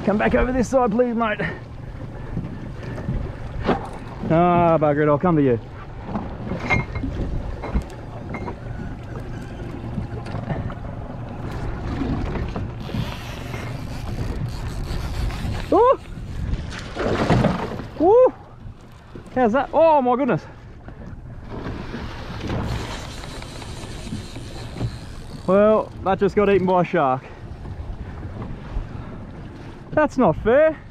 Come back over this side, please, mate. Ah, bugger it, I'll come to you. Oh! Woo! How's that? Oh my goodness! Well, that just got eaten by a shark. That's not fair.